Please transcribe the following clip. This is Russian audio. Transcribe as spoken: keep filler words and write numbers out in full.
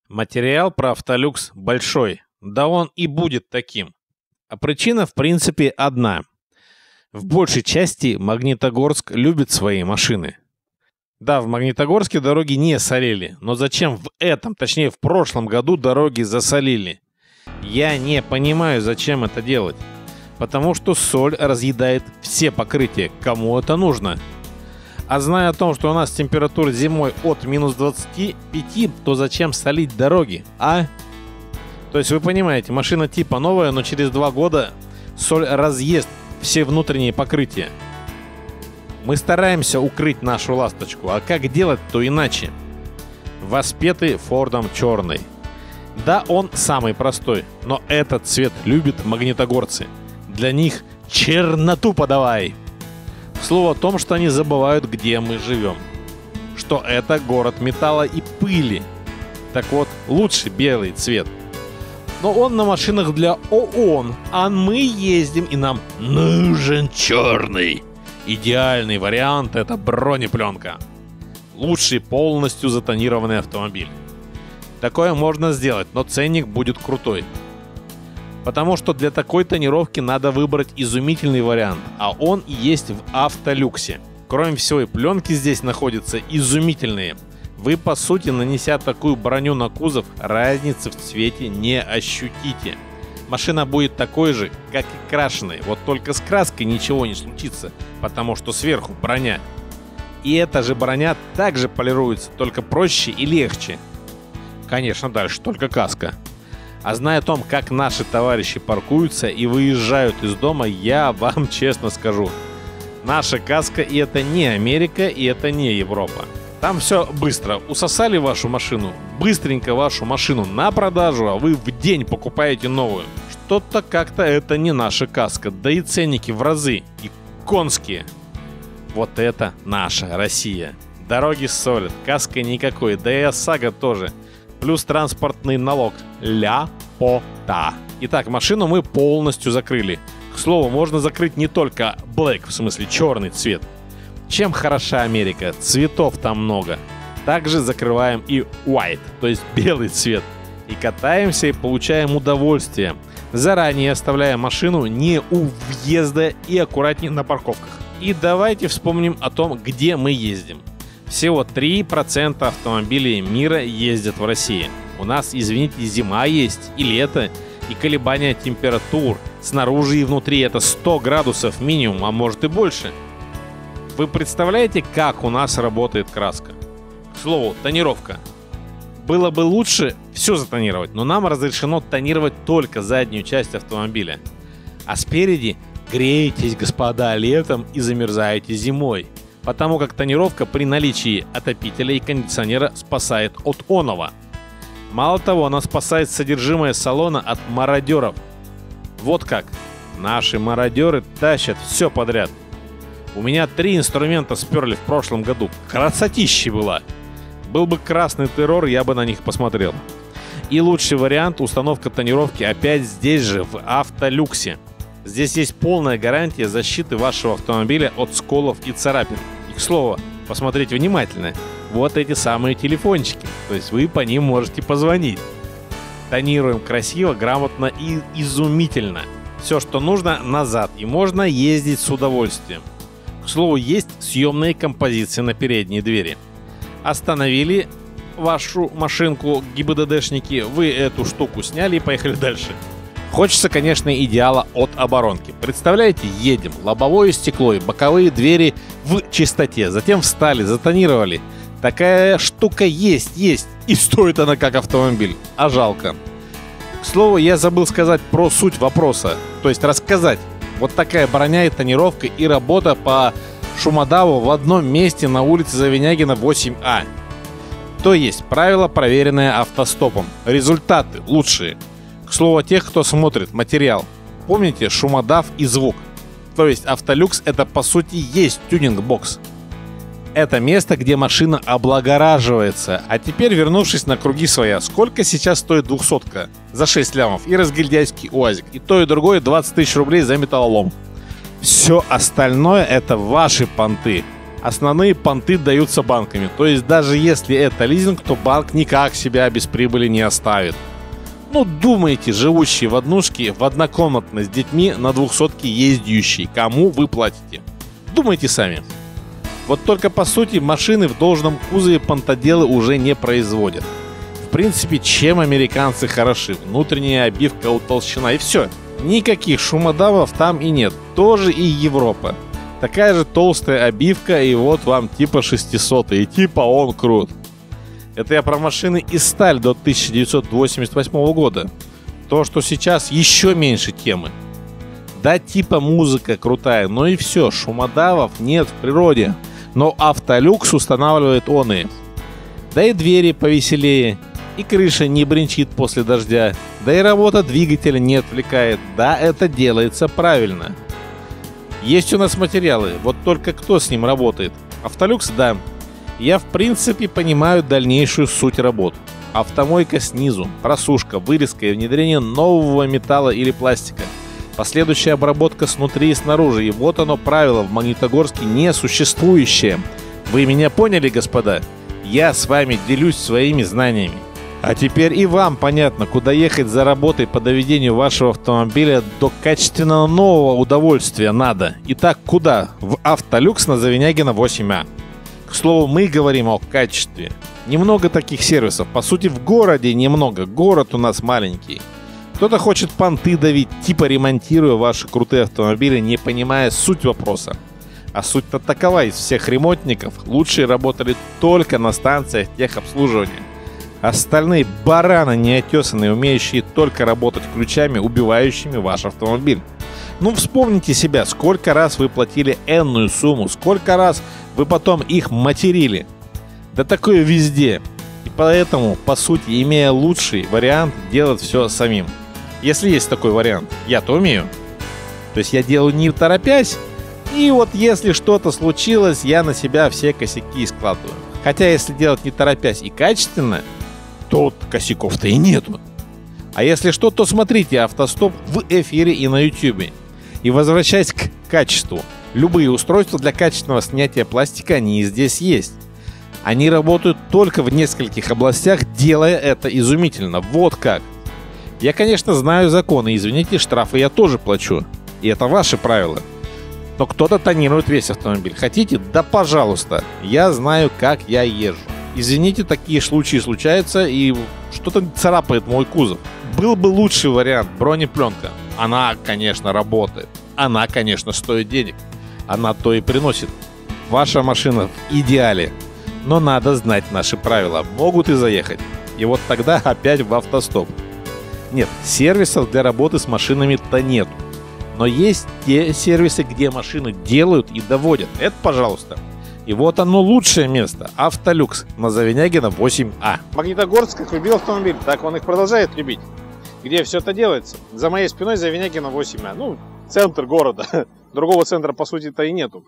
Материал про Автолюкс большой, да он и будет таким. А причина, в принципе, одна. В большей части Магнитогорск любит свои машины. Да, в Магнитогорске дороги не солили, но зачем в этом, точнее в прошлом году дороги засолили? Я не понимаю, зачем это делать. Потому что соль разъедает все покрытия, кому это нужно. А зная о том, что у нас температура зимой от минус двадцати пяти, то зачем солить дороги, а? То есть вы понимаете, машина типа новая, но через два года соль разъест все внутренние покрытия. Мы стараемся укрыть нашу ласточку, а как делать-то иначе? Воспетый Фордом черный. Да, он самый простой, но этот цвет любят магнитогорцы. Для них черноту подавай. Слово о том, что они забывают, где мы живем. Что это город металла и пыли. Так вот, лучше белый цвет. Но он на машинах для ООН, а мы ездим, и нам нужен черный. Идеальный вариант — это бронепленка. Лучший полностью затонированный автомобиль. Такое можно сделать, но ценник будет крутой. Потому что для такой тонировки надо выбрать изумительный вариант, а он и есть в Автолюксе. Кроме всего, и пленки здесь находятся изумительные. Вы, по сути, нанеся такую броню на кузов, разницы в цвете не ощутите. Машина будет такой же, как и крашеной, вот только с краской ничего не случится, потому что сверху броня. И эта же броня также полируется, только проще и легче. Конечно, дальше только каска. А зная о том, как наши товарищи паркуются и выезжают из дома, я вам честно скажу. Наша каска — и это не Америка, и это не Европа. Там все быстро. Усосали вашу машину, быстренько вашу машину на продажу, а вы в день покупаете новую. Что-то как-то это не наша каска, да и ценники в разы, и конские. Вот это наша Россия. Дороги солят, каска никакой, да и ОСАГО тоже. Плюс транспортный налог. Ля-по-та. Итак, машину мы полностью закрыли. К слову, можно закрыть не только black, в смысле черный цвет. Чем хороша Америка? Цветов там много. Также закрываем и white, то есть белый цвет. И катаемся и получаем удовольствие, заранее оставляя машину не у въезда и аккуратнее на парковках. И давайте вспомним о том, где мы ездим. Всего три процента автомобилей мира ездят в России. У нас, извините, зима есть, и лето, и колебания температур. Снаружи и внутри это сто градусов минимум, а может и больше. Вы представляете, как у нас работает краска? К слову, тонировка. Было бы лучше все затонировать, но нам разрешено тонировать только заднюю часть автомобиля. А спереди греетесь, господа, летом и замерзаете зимой. Потому как тонировка при наличии отопителя и кондиционера спасает от оного. Мало того, она спасает содержимое салона от мародеров. Вот как. Наши мародеры тащат все подряд. У меня три инструмента сперли в прошлом году. Красотища была. Был бы красный террор, я бы на них посмотрел. И лучший вариант — установка тонировки опять здесь же, в Автолюксе. Здесь есть полная гарантия защиты вашего автомобиля от сколов и царапин. И, к слову, посмотрите внимательно. Вот эти самые телефончики. То есть вы по ним можете позвонить. Тонируем красиво, грамотно и изумительно. Все, что нужно, назад. И можно ездить с удовольствием. К слову, есть съемные композиции на передней двери. Остановили вашу машинку, ГИБДДшники, вы эту штуку сняли и поехали дальше. Хочется, конечно, идеала от оборонки. Представляете, едем, лобовое стекло и боковые двери в чистоте. Затем встали, затонировали. Такая штука есть, есть. И стоит она как автомобиль. А жалко. К слову, я забыл сказать про суть вопроса. То есть рассказать. Вот такая броня и тонировка и работа по шумодаву в одном месте на улице Завинягина восемь А. То есть правило, проверенное автостопом. Результаты лучшие. К слову о тех, кто смотрит материал. Помните шумодав и звук. То есть Автолюкс — это по сути есть тюнинг-бокс. Это место, где машина облагораживается. А теперь, вернувшись на круги своя, сколько сейчас стоит двухсотка? За шесть лямов и разгильдяйский УАЗик. И то, и другое двадцать тысяч рублей за металлолом. Все остальное — это ваши понты. Основные понты даются банками. То есть даже если это лизинг, то банк никак себя без прибыли не оставит. Ну, думаете, живущие в однушке, в однокомнатной с детьми, на двухсотке ездящие, кому вы платите? Думайте сами. Вот только по сути машины в должном кузове понтоделы уже не производят. В принципе, чем американцы хороши? Внутренняя обивка утолщена и все. Никаких шумодавов там и нет. Тоже и Европа. Такая же толстая обивка, и вот вам типа шестисот, и типа он крут. Это я про машины и сталь до тысяча девятьсот восемьдесят восьмого года. То, что сейчас еще меньше темы. Да, типа музыка крутая, но и все, шумодавов нет в природе. Но Автолюкс устанавливает он и. Да и двери повеселее, и крыша не бренчит после дождя, да и работа двигателя не отвлекает. Да, это делается правильно. Есть у нас материалы, вот только кто с ним работает? Автолюкс, да. Я в принципе понимаю дальнейшую суть работ. Автомойка снизу, просушка, вырезка и внедрение нового металла или пластика. Последующая обработка снутри и снаружи. И вот оно правило в Магнитогорске несуществующее. Вы меня поняли, господа? Я с вами делюсь своими знаниями. А теперь и вам понятно, куда ехать за работой по доведению вашего автомобиля до качественного нового удовольствия надо. Итак, куда? В Автолюкс на Завинягина восемь А. К слову, мы говорим о качестве. Немного таких сервисов. По сути, в городе немного. Город у нас маленький. Кто-то хочет понты давить, типа ремонтируя ваши крутые автомобили, не понимая суть вопроса. А суть-то такова: из всех ремонтников лучшие работали только на станциях техобслуживания. Остальные бараны неотесанные, умеющие только работать ключами, убивающими ваш автомобиль. Ну, вспомните себя, сколько раз вы платили энную сумму, сколько раз вы потом их материли. Да такое везде. И поэтому, по сути, имея лучший вариант, делать все самим. Если есть такой вариант, я-то умею. То есть я делаю не торопясь, и вот если что-то случилось, я на себя все косяки складываю. Хотя если делать не торопясь и качественно, то косяков-то и нету. А если что, то смотрите автостоп в эфире и на ютубе. И возвращаясь к качеству, любые устройства для качественного снятия пластика, они и здесь есть. Они работают только в нескольких областях, делая это изумительно. Вот как. Я, конечно, знаю законы, извините, штрафы я тоже плачу. И это ваши правила. Но кто-то тонирует весь автомобиль. Хотите? Да пожалуйста. Я знаю, как я езжу. Извините, такие случаи случаются, и что-то царапает мой кузов. Был бы лучший вариант — бронепленка. Она, конечно, работает. Она, конечно, стоит денег. Она то и приносит. Ваша машина в идеале. Но надо знать наши правила. Могут и заехать. И вот тогда опять в автостоп. Нет, сервисов для работы с машинами-то нет. Но есть те сервисы, где машины делают и доводят. Это, пожалуйста. И вот оно лучшее место. Автолюкс на Завинягина восемь А. Магнитогорск как любил автомобиль, так он их продолжает любить. Где все это делается? За моей спиной Завинягина восемь А. Ну, центр города. Другого центра, по сути-то, и нету.